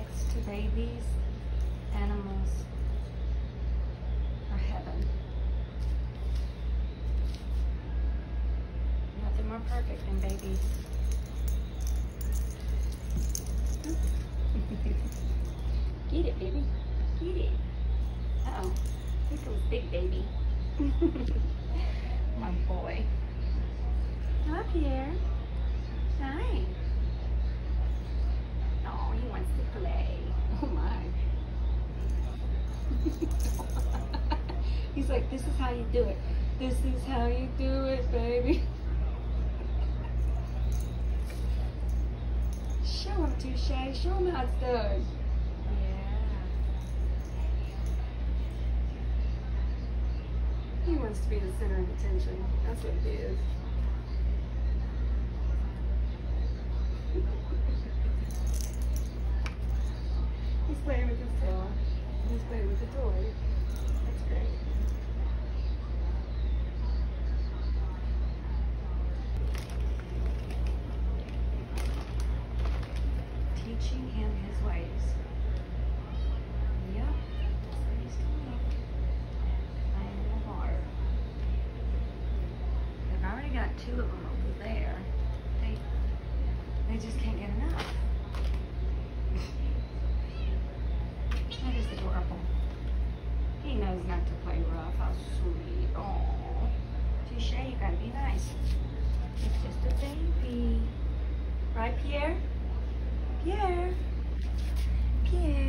next to babies, animals are heaven. Nothing more perfect than babies. Get it, baby. Get it. Uh-oh. Here comes big baby. My boy. Hi, Pierre. Hi. Oh, he wants to play. Oh, my. He's like, this is how you do it. This is how you do it, baby. Show him, Touche. Show him how it's done. He wants to be the center of attention. That's what it is. He's playing with his tail. He's playing with the toy. That's great. Teaching him his ways. Yep, that's what he's doing. I've already got 2 of them over there. They just can't get enough. That is adorable. He knows not to play rough. How sweet. Oh, Touche, you gotta be nice. It's just a baby. Right, Pierre? Pierre? Pierre?